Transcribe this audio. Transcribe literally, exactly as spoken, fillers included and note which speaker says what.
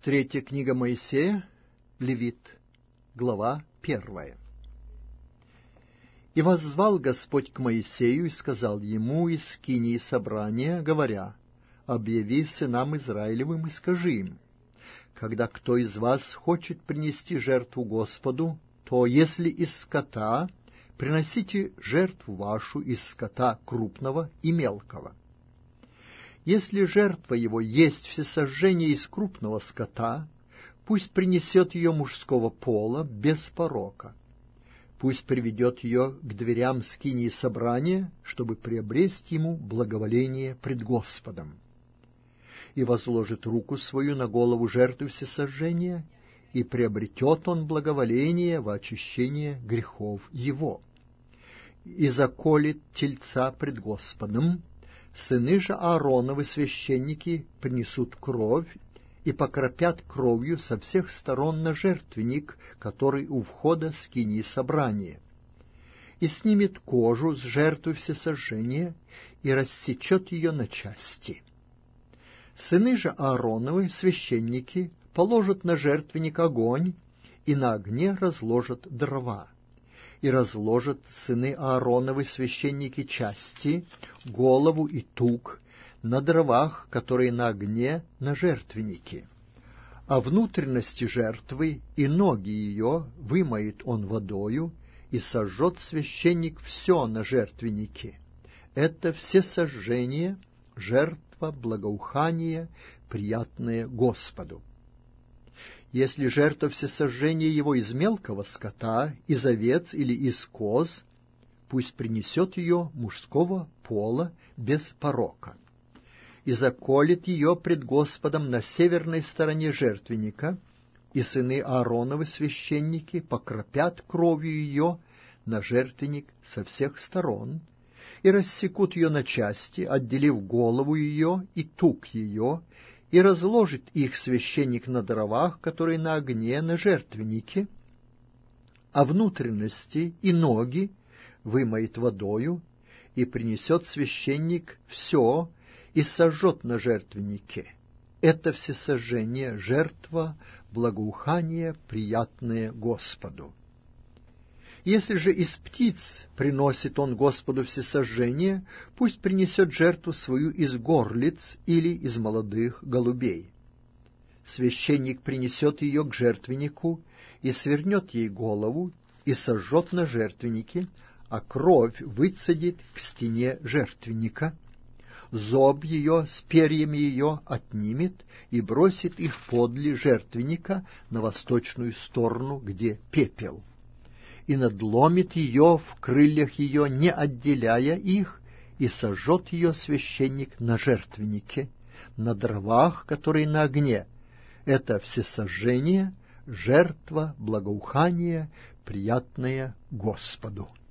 Speaker 1: Третья книга Моисея, Левит, глава первая. «И воззвал Господь к Моисею и сказал ему из скинии собрания, говоря: объяви сынам Израилевым и скажи им: когда кто из вас хочет принести жертву Господу, то если из скота, приносите жертву вашу из скота крупного и мелкого. Если жертва его есть всесожжение из крупного скота, пусть принесет ее мужского пола без порока. Пусть приведет ее к дверям скинии собрания, чтобы приобрести ему благоволение пред Господом. И возложит руку свою на голову жертвы всесожжения, и приобретет он благоволение во очищение грехов его. И заколет тельца пред Господом. Сыны же Аароновы, священники, принесут кровь и покропят кровью со всех сторон на жертвенник, который у входа скинии собрания, и снимет кожу с жертвы всесожжения и рассечет ее на части. Сыны же Аароновы, священники, положат на жертвенник огонь и на огне разложат дрова. И разложат сыны Аароновы, священники, части, голову и тук на дровах, которые на огне на жертвеннике. А внутренности жертвы и ноги ее вымоет он водою, и сожжет священник все на жертвеннике. Это всесожжение, жертва, благоухание, приятное Господу. Если жертва всесожжения его из мелкого скота, из овец или из коз, пусть принесет ее мужского пола без порока, и заколет ее пред Господом на северной стороне жертвенника, и сыны Аароновы, священники, покропят кровью ее на жертвенник со всех сторон, и рассекут ее на части, отделив голову ее и тук ее, и разложит их священник на дровах, которые на огне на жертвеннике, а внутренности и ноги вымоет водою, и принесет священник все, и сожжет на жертвеннике. Это всесожжение, жертва, благоухание, приятное Господу. Если же из птиц приносит он Господу всесожжение, пусть принесет жертву свою из горлиц или из молодых голубей. Священник принесет ее к жертвеннику и свернет ей голову, и сожжет на жертвеннике, а кровь выцедит к стене жертвенника. Зоб ее с перьями ее отнимет и бросит их подле жертвенника на восточную сторону, где пепел, и надломит ее в крыльях ее, не отделяя их, и сожжет ее священник на жертвеннике, на дровах, которые на огне. Это всесожжение, жертва, благоухание, приятное Господу.